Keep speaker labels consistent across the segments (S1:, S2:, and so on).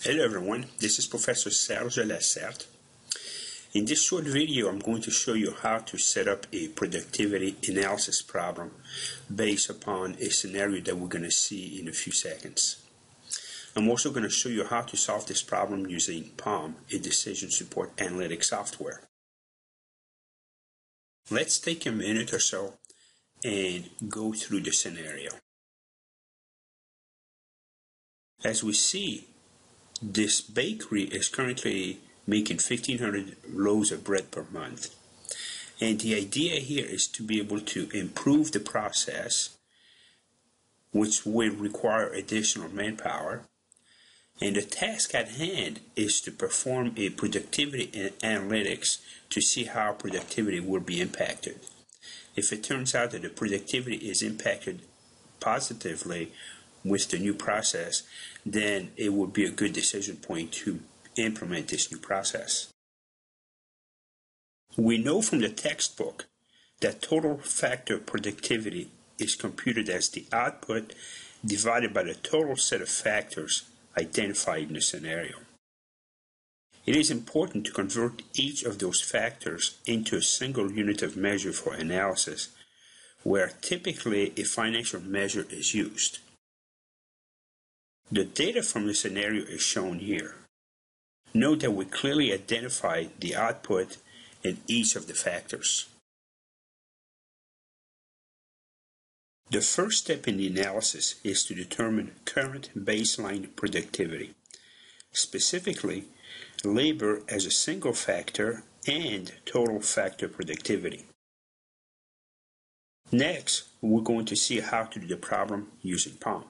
S1: Hello everyone, this is Professor Serge Lassert. In this short video, I'm going to show you how to set up a productivity analysis problem based upon a scenario that we're going to see in a few seconds. I'm also going to show you how to solve this problem using PALM, a decision support analytics software. Let's take a minute or so and go through the scenario. As we see, this bakery is currently making 1,500 loaves of bread per month. And the idea here is to be able to improve the process, which will require additional manpower. And the task at hand is to perform a productivity analytics to see how productivity will be impacted. If it turns out that the productivity is impacted positively with the new process, then it would be a good decision point to implement this new process. We know from the textbook that total factor productivity is computed as the output divided by the total set of factors identified in the scenario. It is important to convert each of those factors into a single unit of measure for analysis, where typically a financial measure is used. The data from the scenario is shown here. Note that we clearly identify the output in each of the factors. The first step in the analysis is to determine current baseline productivity, specifically labor as a single factor and total factor productivity. Next, we're going to see how to do the problem using PALM.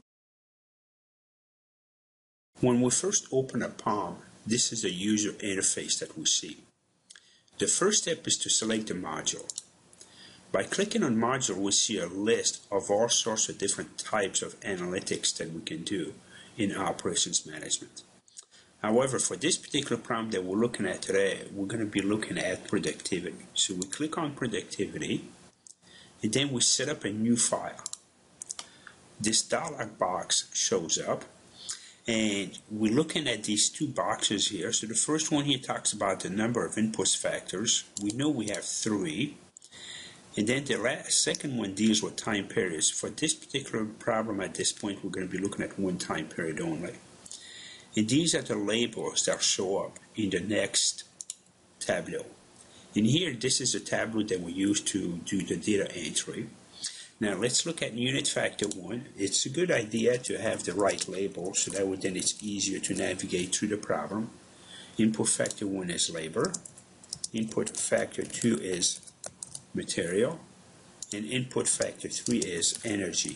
S1: When we first open up PALM, this is the user interface that we see. The first step is to select the module. By clicking on module, we see a list of all sorts of different types of analytics that we can do in operations management. However, for this particular problem that we're looking at today, we're going to be looking at productivity. So we click on productivity, and then we set up a new file. This dialog box shows up. And we're looking at these two boxes here. So the first one here talks about the number of inputs factors. We know we have 3. And then the second one deals with time periods. For this particular problem at this point, we're going to be looking at one time period only. And these are the labels that show up in the next tableau. And here, this is a tableau that we use to do the data entry. Now let's look at unit factor 1. It's a good idea to have the right label so that then it's easier to navigate through the problem. Input factor 1 is labor. Input factor 2 is material. And input factor 3 is energy.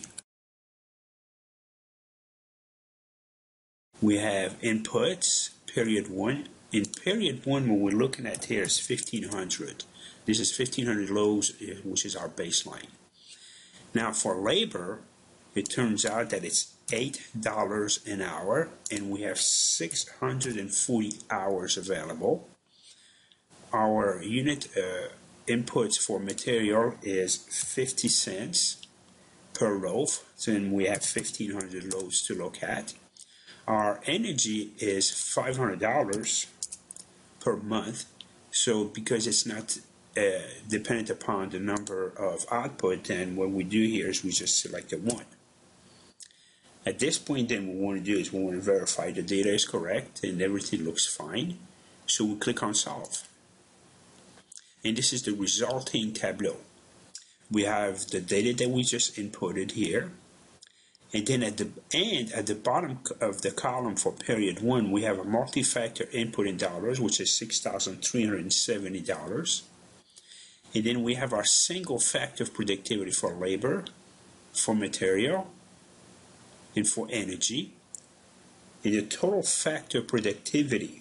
S1: We have inputs, period 1. In period 1, what we're looking at here is 1,500. This is 1,500 loaves, which is our baseline. Now for labor, it turns out that it's $8 an hour, and we have 640 hours available. Our unit inputs for material is 50 cents per loaf, so then we have 1,500 loaves to look at. Our energy is $500 per month, so because it's not dependent upon the number of output, then what we do here is we just select a 1. At this point, then what we want to do is we want to verify the data is correct and everything looks fine. So we click on solve. And this is the resulting tableau. We have the data that we just inputted here. And then at the end, at the bottom of the column for period 1, we have a multi-factor input in dollars, which is $6,370. And then we have our single factor of productivity for labor, for material, and for energy. And the total factor productivity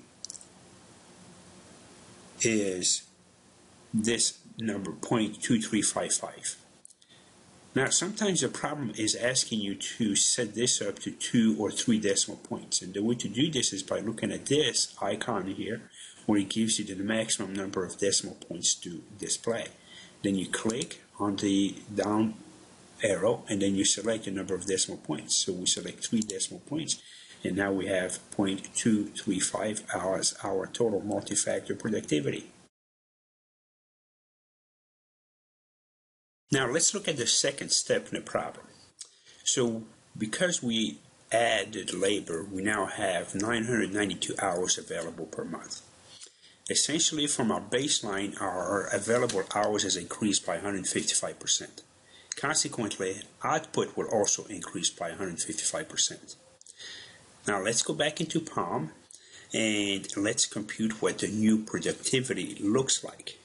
S1: is this number, 0.2355. Now, sometimes the problem is asking you to set this up to 2 or 3 decimal points. And the way to do this is by looking at this icon here, where it gives you the maximum number of decimal points to display. Then you click on the down arrow, and then you select the number of decimal points. So we select 3 decimal points. and now we have 0.235 as our total multi-factor productivity. Now let's look at the second step in the problem. So because we added labor, we now have 992 hours available per month. Essentially, from our baseline, our available hours has increased by 155%. Consequently, output will also increase by 155%. Now let's go back into PALM and let's compute what the new productivity looks like.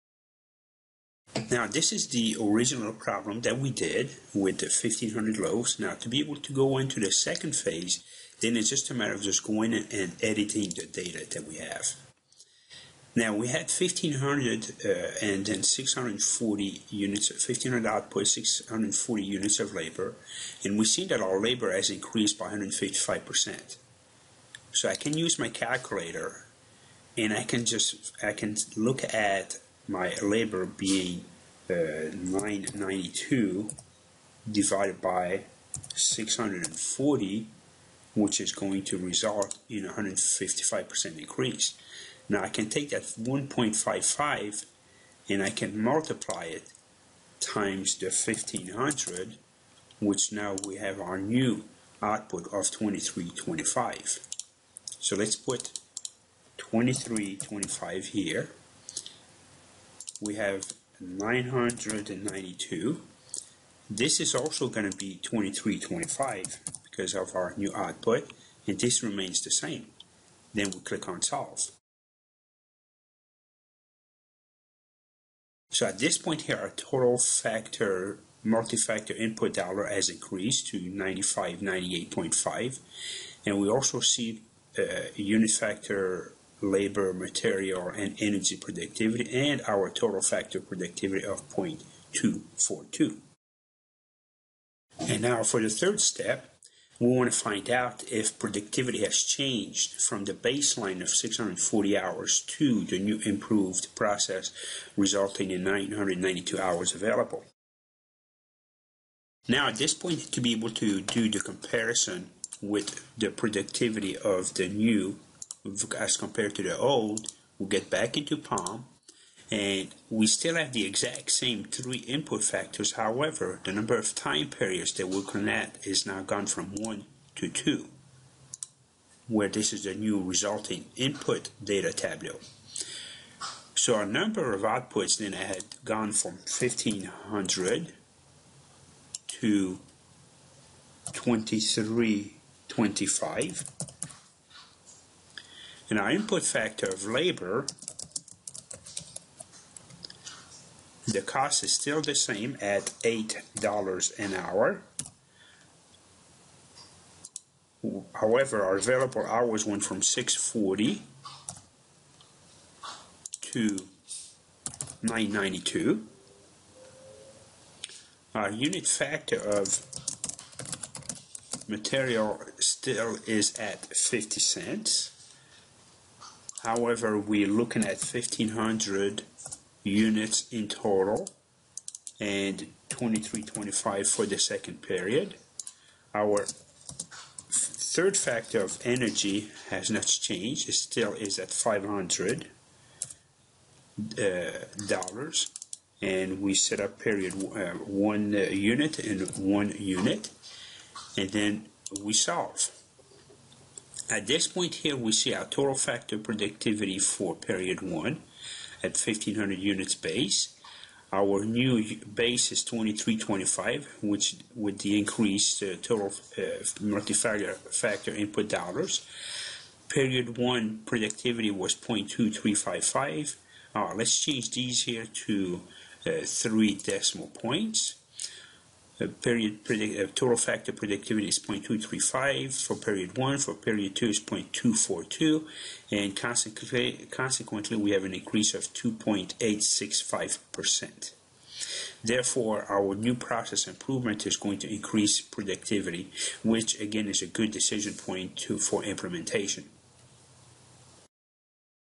S1: Now this is the original problem that we did with the 1500 loaves. Now to be able to go into the second phase, then it's just a matter of just going in and editing the data that we have. Now we had 1500 and then 640 units, 1500 output, 640 units of labor, and we see that our labor has increased by 155%. So I can use my calculator and I can look at my labor being 992 divided by 640, which is going to result in a 155% increase. Now I can take that 1.55 and I can multiply it times the 1500, which now we have our new output of 2325. So let's put 2325 here. We have 992. This is also going to be 2325 because of our new output, and this remains the same. Then we click on solve. So at this point here, our total factor, multi-factor input dollar has increased to 9598.5, and we also see unit factor labor, material, and energy productivity, and our total factor productivity of 0.242. And now for the third step, we want to find out if productivity has changed from the baseline of 640 hours to the new improved process, resulting in 992 hours available. Now at this point, to be able to do the comparison with the productivity of the new as compared to the old, we'll get back into PALM, and we still have the exact same three input factors. However, the number of time periods that we're looking at is now gone from 1 to 2, where this is the new resulting input data tableau. So our number of outputs then had gone from 1500 to 2325. And our input factor of labor, the cost is still the same at $8 an hour. However, our available hours went from 640 to 992. Our unit factor of material still is at 50 cents. However, we're looking at 1500 units in total and 2325 for the second period. Our third factor of energy has not changed. It still is at $500, and we set up period 1 unit and 1 unit, and then we solve. At this point here, we see our total factor productivity for period 1 at 1500 units base. Our new base is 2325, which with the increased total multi-factor input dollars. Period 1 productivity was 0.2355. Let's change these here to 3 decimal points. Total factor productivity is 0.235 for period 1, for period 2 is 0.242, and consequently we have an increase of 2.865%. Therefore, our new process improvement is going to increase productivity, which again is a good decision point for implementation.